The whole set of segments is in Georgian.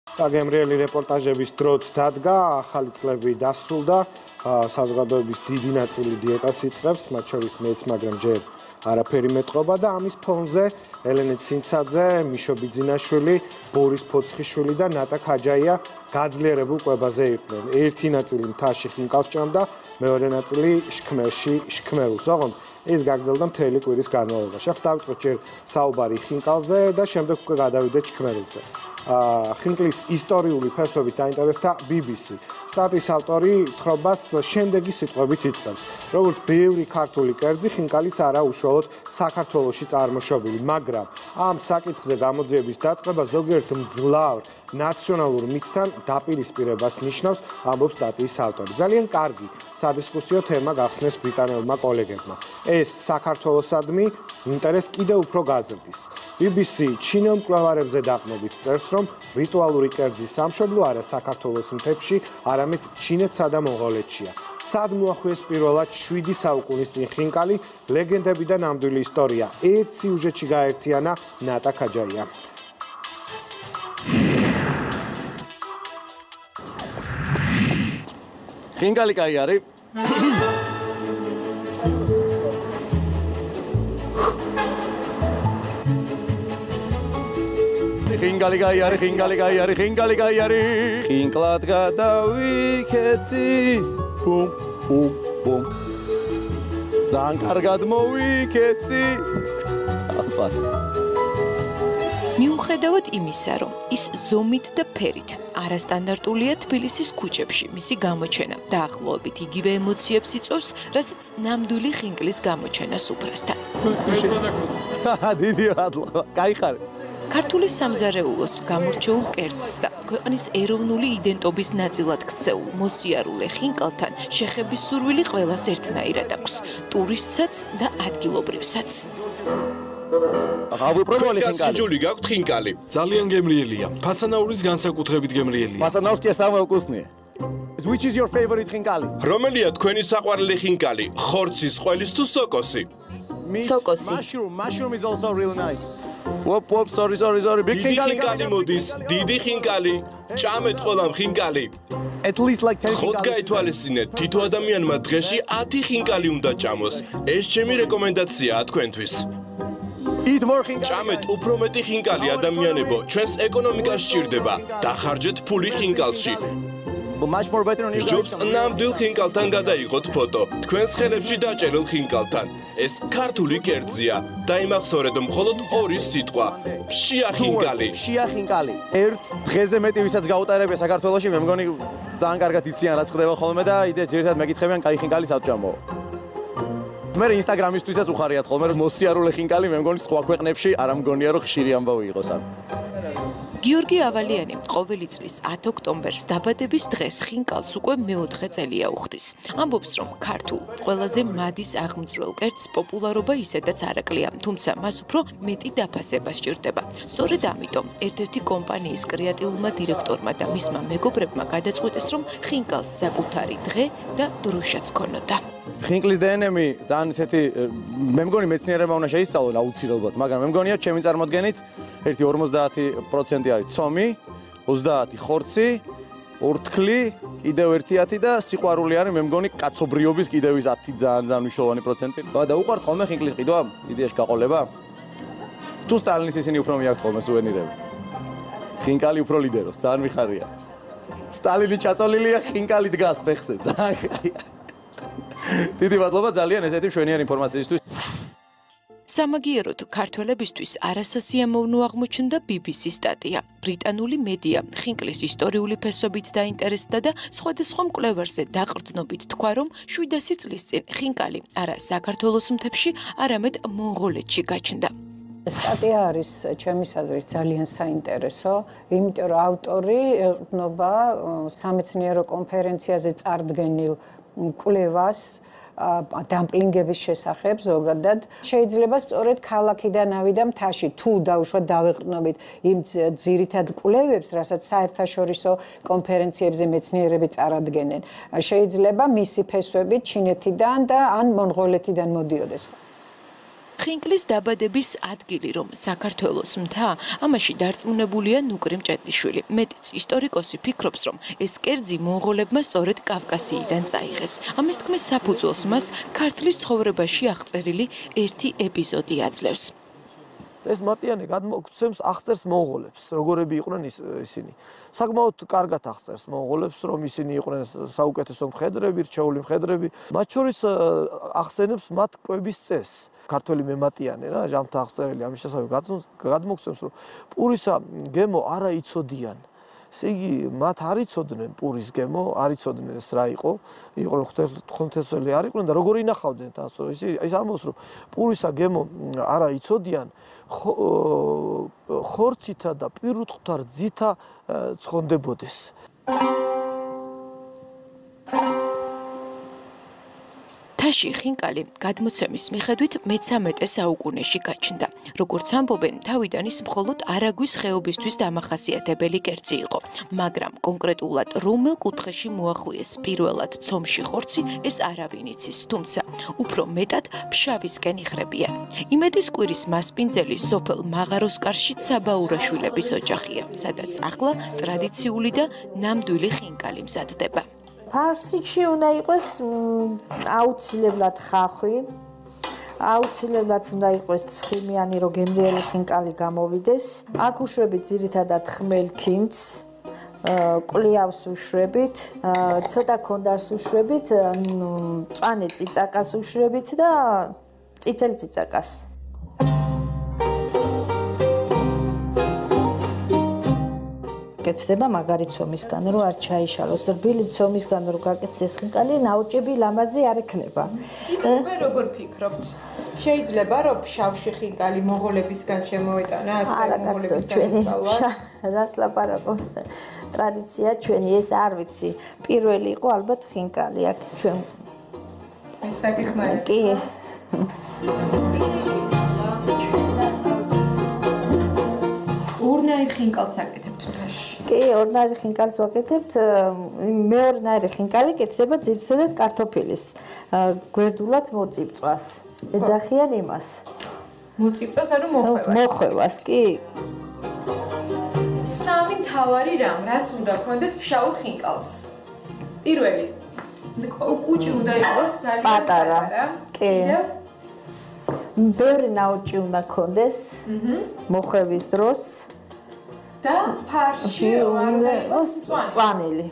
გემრიელი რეპორტაჟების დროც დადგა, ახალი წლები დასრულდა, საზოგადოების დიდი ნაწილი დიეტას იწყებს, მათ შორის მეც, მაგრამ ჯერ არაფერი მეტყობა და ამის ფონზე ელენე ცინცაძე, მიშო ბიძინაშვილი, ბორის ფოცხიშვილი და ნატა ქაჯაია გაძლიერებულ კვებაზე იყვნენ. ერთი ნაწილი მთაში ხინკალს ჭამდა, მეორე ნაწილი შქმერში შქმერულს. ოღონდ ეს გაგრძელდა მთელი კვირის განმავლობაში. ახლა დავიწყოთ ჯერ საუბარი ხინკალზე და შემდეგ უკვე გადავიდეთ შქმერულზე. ხინკლის ისტორიული ფესვებით დაინტერესდა BBC. სტატიის ავტორი თხრობას შემდეგი სიტყვებით იწყებს. როგორც ბევრი ქართული კერძი, ხინკალიც არა უშუალოდ საქართველოში წარმოშობილი, მაგრამ ამ საკითხზე გამოძიების დაწყება ზოგიერთ მძლავრ ნაციონალურ მითთან დაპირისპირებას ნიშნავს, ამბობს სტატიის ავტორი. ძალიან კარგი სადისკუსიო თემა გახსნეს ბრიტანელმა კოლეგებმა. ეს საქართველოსადმი ინტერესს კიდევ უფრო გაზრდის. BBC ჩინელ მკვლევარებზე დაყნობით წერს, რომ რიტუალური კერძის სამშობლო არა საქართველოს მთებში, არამედ ჩინეთსა და მონღოლეთშია. სად მოახვიეს პირველად 7 საუკუნის წინ ხინკალი, ლეგენდები და ნამდვილი ისტორია. ერთ სიუჟეტში გაერთიანა ნატა ქაჯაია. ხინკალი კაი არის. ხინკალი კაი არის, ხინკალი კაი არის, ხინკალი კაი არის. ხინკლად გადავიქეცი. ბუმ ბუმ ბუმ. ძალიან კარგად მოვიქეცი. ალბათ. მიუხედავად იმისა, რომ ის ზომით და ფერით არასტანდარტულია თბილისის ქუჩებში, მისი გამოჩენა დაახლოებით იგივე ემოციებს იწვევს, რასაც ნამდვილი ხინკლის გამოჩენას უფრასთან. დიდი მადლობა. კაი ხარ. ქართული სამზარეულოს გამორჩეულ კერძს და ქვეყნის ეროვნული იდენტობის ნაწილად ქცეულ მოსიარულე ხინკალთან შეხების სურვილი ყველას ერთნაირად აქვს, ტურისტსაც და ადგილობრივსაც. გავუპრობალი ხინკალი. გასაჯული გაქვთ ხინკალი. ძალიან გემრიელია. ფასანაურის განსაკუთრებით გემრიელია. ფასანაურს კი სამეუკუსნია. Which is your favorite ხინკალი? რომელია თქვენი საყვარელი ხინკალი? ხორცის, ყველის თუ სოკოსი? სოკოსი. Mushroom is also really nice. Whoop, sorry. Big ხინკალი მოდის, დიდი ხინკალი. ჭამეთ ყველამ ხინკალი. At least like 10 ხოთ გაითვალისწინეთ, თითო ადამიანმა დღეში 10 ხინკალი უნდა ჭამოს. ეს ჩემი რეკომენდაციაა თქვენთვის. Eat more ხინკალი. ჭამეთ უფრო მეტი ხინკალი ადამიანებო, ჩვენს ეკონომიკას სჭირდება. დახარჯეთ ფული ხინკალში. Much more better on you guys. ჯობს ნამდვილ ხინკალთან გადაიღოთ ფოტო. თქვენს ხელებში დაჭერილ ხინკალთან. ეს ქართული კერძია. დაიმახსოვრეთ მხოლოდ ორი სიტყვა. ფშია ხინკალი. ფშია ხინკალი. ერთ დღეზე მეტი ვისაც გაუტარებია საქართველოში, მე მგონი ძალიან კარგად იციან რაც ხდება ხოლმე და იდეა ძირითადად მეკითხებიან კაი ხინკალი საწამო. მე ინსტაგრამისთვისაც უხარიათ ხოლმე რომ მოსიარულე ხინკალი, მე მგონი სხვა ქვეყნებში არ ამგონია რომ ხშირი ამბავი იყოს ამ. გიორგი ავალიანი ყოველი წლის 10 ოქტომბერს დაბადების დღეს ხინკალს უკვე მეოთხე წელია უხდის. ამბობს, რომ ქართულ ყველაზე მადის აღმძვრელ კერძს პოპულარობა ისედაც არაკლია, თუმცა მას უფრო მეტი დაფასება სჭირდება. სწორედ ამიტომ ერთ-ერთი კომპანიის კრეატიულმა დირექტორმა და მისმა მეგობრებმა გადაწყვიტეს, რომ ხინკალს საკუთარი დღე და დროშაც ქონოდა. ხინკლის დნმ-ი ძალიან ისეთი მე მგონი მეცნიერებმა უნდა შეისწავლონ აუცილებლად, მაგრამ მე მგონია ჩემი წარმოდგენით ერთი 50% არის ცომი, 30 ხორცი, ორთქლი, კიდევ 1 და სიყვარული არის მე მგონი კაცობრიობის კიდევ ის 10 ძალიან მნიშვნელოვანი პროცენტი. და უყვართ ხოლმე ხინკლის ყიდვა, იდეაში გაყოლება? თუ სტალინის ისინი უფრო მიაქვთ ხოლმე სუვენირები. ხინკალი უფრო ლიდერობს, ძალიან მიხარია. სტალინი ჩაწოლილია, ხინკალი დგას ფეხზე. ძალიან კაია. დიდი მადლობა ძალიან ესეთი მშვენიერი ინფორმაციისთვის. სამაგიეროდ ქართველებისთვის არასასიამოვნო აღმოჩნდა BBC სტატია. ბრიტანული მედია ხინკლის ისტორიული ფესვებით დაინტერესდა და სხვადასხვა მკვლევარზე დაყრდნობით თქვა, რომ 700 წლის წინ ხინკალი არა საქართველოს მთებში, არამედ მონღოლეთში გაჩნდა. სტატია არის ჩემის აზრით ძალიან საინტერესო, იმიტომ რომ ავტორი ეყრდნობა სამეცნიერო კონფერენციაზე წარდგენილ კვლევას დამპლინგების შესახებ ზოგადად შეიძლება სწორედ ქალაქიდან ავიდა მთაში თუ დაუშვათ დავეყრდნობით იმ ძირითად კვლევებს, რასაც საერთაშორისო კონფერენციებზე მეცნიერები წარადგენენ. შეიძლება მისი ფესვები ჩინეთიდან და ან მონღოლეთიდან მოდიოდეს. ხინკლის დაბადების ადგილი რომ საქართველოს მთა, ამაში დარწმუნებულია ნუკრი მჭედლიშვილი. მეტიც ისტორიკოსი ფიქრობს, რომ ეს კერძი მონღოლებმა სწორედ კავკასიიდან წაიღეს. ამის თქმის საფუძველს მას ქართლის ცხოვრებაში აღწერილი ერთი ეპიზოდი აძლევს. ეს მატიანე გადმოგცემს აღწერს მონღოლებს, როგორები იყვნენ ისინი. საკმაოდ კარგად აღწერს მონღოლებს, რომ ისინი იყვნენ საუკეთესო მხედრები, რჩეული მხედრები. მათ შორის ახსენებს მათ კვების წესს. ქართველი მემატიანე რა, ჟამთა აღწერილი ამის შესახებ გადმოგცემს, რომ პურისა გემო არა იცოდიან. ესე იგი, მათ არ იცოდნენ პურის გემო, არ იცოდნენ ეს რა იყო, იყო ღვთისმშობელი არ იყვნენ და როგორ ინახავდნენ თავს. ის ამბობს, რომ პურისა გემო არა იცოდიან, ხორცითა და პირუტყვთა რძითა ცხონდებოდეს. თაში ხინკალი გადმოცემის მიხედვით მე-13 საუკუნეში გაჩნდა. როგორც ამბობენ, თავიდან ის მხოლოდ არაგვის ხეობისთვის დამახასიათებელი კერძი იყო, მაგრამ კონკრეტულად რომელ კუთხეში მოახვიეს პირველად ცომში ხორცი, ეს არავინ იცის, თუმცა უფრო მეტად ფშავისკენ იხრებიან. იმედის კვირის მასპინძელი სოფელ მაღაროსკარში ცაბაურაშვილების ოჯახია, სადაც ახლა ტრადიციული და ნამდვილი ხინკალი მზადდება. ფარსში უნდა იყოს აუცილებლად ხახვი, აუცილებლად უნდა იყოს ცხიმიანი, რომ გემრიელი ხინკალი გამოვიდეს. აქ უშვებით ძირითადად ხმელქიმც, ყლიავს უშვებით, ცოტა ქონდარს უშვებით, მწვანე წიწაკას უშვებით და წითელ წიწაკას. გეცდება მაგარი ცომისგან, რომ არ ჩაიშალოს. რბილი ცომისგან რომ გაკეთდეს ხინკალი, ნაოჭები ლამაზი არ ექნება. ისე როგორ ფიქრობთ? შეიძლება რომ ფშავში ხინკალი მონღოლებისგან შემოეტანა, მონღოლებისგან ესწავლა? რას ლაპარაკობ? ტრადიცია ჩვენი ეს არ ვიცი. პირველი იყო ალბათ ხინკალი აქ ჩვენ. საკითხმარი. კი. ორნაირ ხინკალს აკეთებთ თაში. კი, ორნაირი ხინკალს ვაკეთებთ. მეორნაირი ხინკალი კეთდება ძირითადად კარტოფილის გვერდულად მოწიწვას. ეძახიან იმას. მოწიწვას ანუ მოხვევას. მოხვევას, კი. სამი მთავარი რამ, რაც უნდა გქონდეს ფშაურ ხინკალს. პირველი, კუჭი უნდა იყოს ძალიან პატარა. კი. ბევრი ნაოჭი უნდა გქონდეს. მოხვევის დროს. და ფარში უნდა იყოს მწვანილი.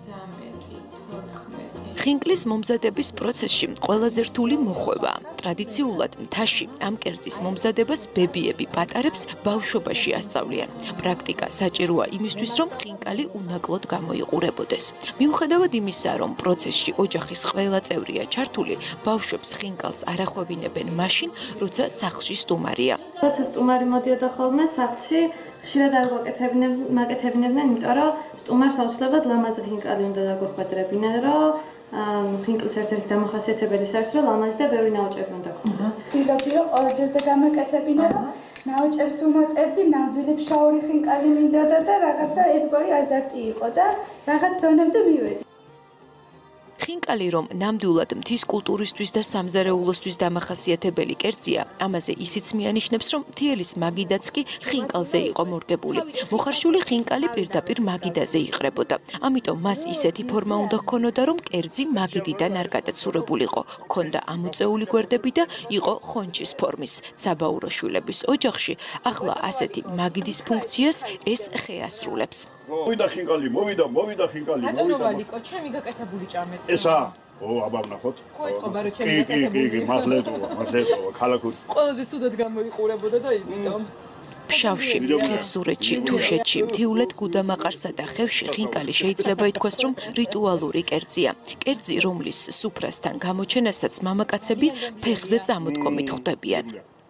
ხინკლის მომზადების პროცესში ყველაზე რთული მოხვევა. ტრადიციულად მთაში ამ კერძის მომზადებას ბებიები პატარებს ბავშვობაში ასწავლიან. პრაქტიკა საჭიროა იმისთვის, რომ ხინკალი უნაკლოდ გამოიყურებოდეს. მიუხედავად იმისა, რომ პროცესში ოჯახის ყველა წევრია ჩართული, ბავშვებს ხინკალს არ ახვევინებენ მაშინ, როცა სახლში სტუმარია. როცა სტუმარი მოდიოდა ხოლმე სახლში, ხშირად არ მაკეთებინებდნენ, იმიტომ რომ სტუმარს აუცილებლად ლამაზი ხინკალი უნდა დაგვხვედრებინა, რომ ხინკლის ერთ-ერთი დამახასიათებელი არის, რომ ლამაზი და ბევრი ნაოჭები უნდა გქონდეს. ვთქვი, რომ ყველა ჯერზე გამეკეთებინა, რომ ნაოჭებს უმატებდი, ნამდვილი ფშაური ხინკალი მინდოდა და რაღაცა ერთგვარი აზარტი იყო და რაღაც დონემდე მივედი. ხინკალი რომ ნამდვილად მთის კულტურისთვის და სამზარეულოსთვის დამახასიათებელი კერძია, ამაზე ისიც მიანიშნებს, რომ მთიელის მაგიდაც კი ხინკალზე იყო მორგებული. მოხარშული ხინკალი პირდაპირ მაგიდაზე იყრებოდა. ამიტომ მას ისეთი ფორმა უნდა ჰქონოდა, რომ კერძი მაგიდიდან არ გადაცურებულიყო. ჰქონდა ამოწეული გვერდები და იყო ხონჩის ფორმის. საბაურაშვილების ოჯახში ახლა ასეთი მაგიდის ფუნქციას ეს ხე ასრულებს. მოვიდა ხინკალი, მოვიდა ხინკალი, მოვიდა. ბატონო ვალიკო, ჩემი გაკეთებული ჭამეთ. ესა, აბა ვნახოთ. ხო ეთყობა რომ ჩემი გაკეთებული. კი, მართლეთოა, ქალაქური. ყველაზე ცუდად გამოიყურებოდა და იმიტომ. ფშავში, ხევსურეთში, თუშეთში, მთიულეთ გუდამაყარსა და ხევში ხინკალი შეიძლება ითქვას, რომ რიტუალური კერძია. კერძი, რომლის სუფრასთან გამოჩენასაც მამაკაცები ფეხზე წამოდგომით ხვდებიან.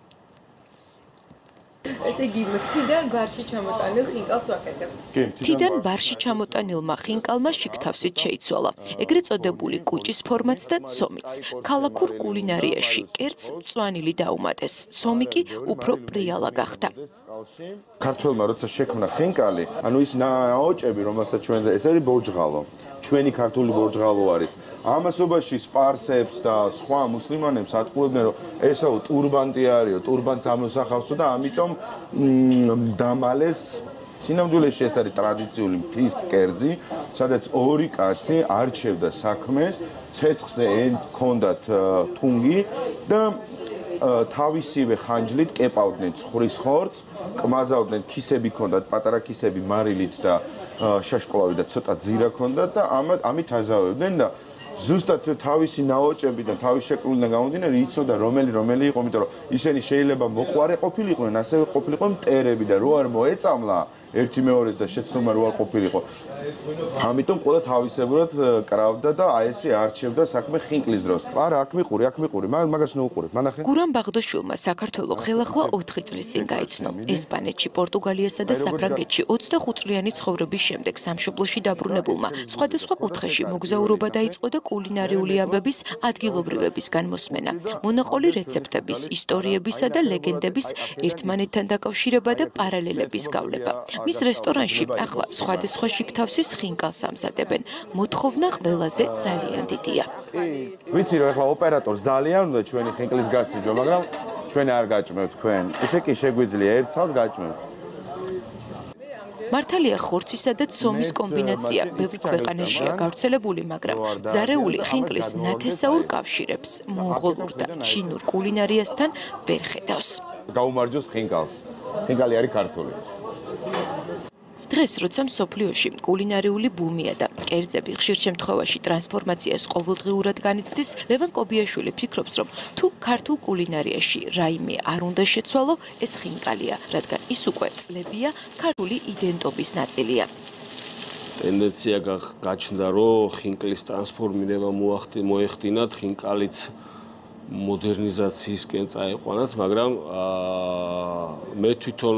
ესე იგი, თიდან ბარში ჩამოტანილ ხინკალს ვაკეთებთ. თიდან ბარში ჩამოტანილმა ხინკალმა შიგთავსით შეიცვალა. ეგრეთ წოდებული კუჭის ფორმაც და ცომიც. ქალაქურ კულინარიაში კერძს მწვანილი დაუმატეს. ცომი კი უფრო პრიალა გახდა. ქართველმა როცა შექმნა ხინკალი, ანუ ის ნაოჭები, რომელსაც ჩვენ ეს არის ბორჯღალო. ჩვენი ქართული ბორჯღალო არის. ამასობაში სპარსებს და სხვა მუსლიმანებს ატყუებდნენ, რომ ესაო ტურბანტი არისო, ტურბანს ამოსახავსო და ამიტომ დამალეს სინამდვილეში ეს არის ტრადიციული მთის კერძი, სადაც ორი კაცი არჩევდა საქმეს, ცეცხლზე ჰქონდათ თუნგი და თავისივე ხანჯლით კეპავდნენ ცხრის ხორცს, კმაზავდნენ, ქისები ჰქონდათ, პატარა ქისები მარილით და შაშკოლავი და ცოტა ძირა ჰქონდათ და ამით აზავებდნენ და ზუსტად თავისი ნაოჭებიდან, თავის შეკრულიდან გამომდინარე, იცოდა რომელი იყო, იმიტომ რომ ისინი შეიძლება მოყვარე ყოფილიყვნენ, ასევე ყოფილიყვნენ მტერები და რო არ მოეწამლა ერთი მეორეს და შეცდომა რო არ ყოფილიყო. ამიტომ ყველა თავისებურად კრავდა და აი ესე არჩევდა საქმე ხინკლის დროს. არა, აქ მიყური, მაგას ნუყურებ. მანახე. გურამ ბაღდაშვილმა საქართველო ხელახლა 4 წლის წინ გაიცნო. ესპანეთში, პორტუგალიასა და საფრანგეთში 25 წლიანი ცხოვრების შემდეგ სამშობლოში დაბრუნებულმა სხვადასხვა კუთხეში მოგზაურობა დაიწყო და კულინარიული ამბების ადგილობრივების განმოსმენა. მონაყოლი რეცეპტების, ისტორიებისა და ლეგენდების ერთმანეთთან დაკავშირება და პარალელების გავლება. მის რესტორანში ახლა სხვადასხვა შიგთავსის ხინკალს ამზადებენ. მოთხოვნა ყველაზე ძალიან დიდია. ვიცი რომ ახლა ოპერატორს ძალიან უნდა ჩვენი ხინკლის გასიჯვა, მაგრამ ჩვენ არ გაჭმევთ თქვენ. ისე კი შეგვიძლია ერთ წელს გაჭმევთ. მართალია ხორცისა და ცომის კომბინაცია ბევრ ქვეყანაშია გავრცელებული, მაგრამ ზარეული ხინკლის ნათესაურ კავშირებს მონღოლურ და ჩინურ კულინარიასთან ვერ ხედავს. გაუმარჯოს ხინკალს. ხინკალი არის ქართული. დღეს როცა მსოფლიოში კულინარიული ბუმია და კერძები ხშირ შემთხვევაში ტრანსფორმაციას ყოველდღიურად განიცდის, ლევან კობიაშვილი ფიქრობს, რომ თუ ქართულ კულინარიაში რაიმე არ უნდა შეცვალო, ეს ხინკალია, რადგან ის უკვე წლებია ქართული იდენტობის ნაწილია. ტენდენცია გაჩნდა, რომ ხინკლის ტრანსფორმირება მოეხდინათ, ხინკალიც მოდერნიზაციისკენ წაიყვანათ, მაგრამ მე თვითონ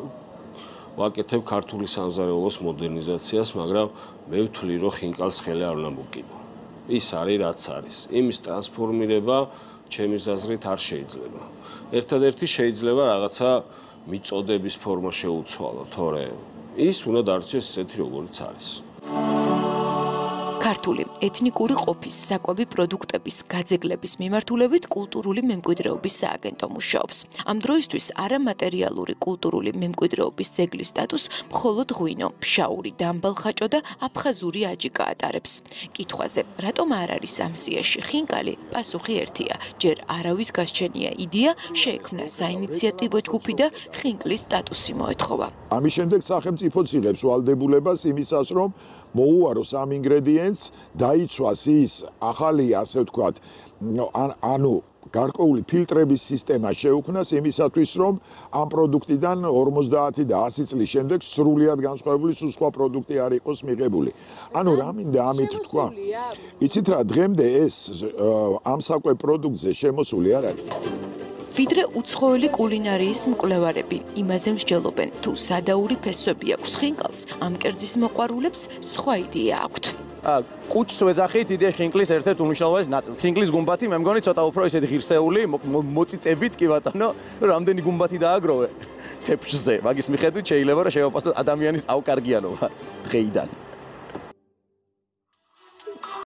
ვაკეთებ ქართული სამზარეულოს მოდერნიზაციას, მაგრამ მე ვთვლი, რომ ხინკალს ხელი არ უნდა მოკიდო. ის არის რაც არის. იმის ტრანსფორმირება ჩემი აზრით არ შეიძლება. ერთადერთი შეიძლება რაღაცა მიწოდების ფორმა შეუცვალო, თორე ის უნდა დარჩეს ისეთი, როგორიც არის. ქართული ეთნიკური ყოფის საკვები პროდუქტების გაძეგლების მიმართულებით კულტურული მემკვიდრეობის სააგენტო მუშაობს. ამ დროისთვის არამატერიალური კულტურული მემკვიდრეობის ძეგლის სტატუსს მხოლოდ ღვინო, ფშაური, დამბალხაჭო და აფხაზური აჯი გაატარებს. კითხვაზე, რატომ არ არის ამ სიაში ხინკალი, პასუხი ერთია. ჯერ არავის გასჩენია იდეა, შეექმნა საინიციატივო ჯგუფი და ხინკლის სტატუსი მოეთხოვა. ამის შემდეგ სახელმწიფოც იღებს ვალდებულებას იმისას, რომ მოუაროს ამ ინგრედიენტს, დაიცვას ის ახალი, ასე ვთქვათ, ანუ გარკვეული ფილტრების სისტემა შეუქმნას იმისათვის, რომ ამ პროდუქტიდან 50 და 100 წლის შემდეგ სრულიად განსხვავებული სხვა პროდუქტი არ იყოს მიღებული. ანუ რა მინდა ამით თქვა? იცით რა, დღემდე ეს ამ საკვებ პროდუქტზე შემოსული არ არის. ვიდრე უცხოელი კულინარიის მკვლევარები იმაზე მსჯელობენ, თუ სადაური ფესვები აქვს ხინკალს, ამ კერძის მოყვარულებს სხვა იდეა აქვთ. კუჭს ვეძახით იდეა ხინკლის ერთ-ერთ უმნიშვნელოვანეს ნაწილს. ხინკლის გუმბათი მე მგონი ცოტა უფრო ისეთი ღირსეული, მოწიწებით კი ბატონო, რამდენი გუმბათი დააგროვე თეფშზე. მაგის მიხედვით შეიძლება რომ შევაფასოთ ადამიანის ავკარგიანობა დღეიდან.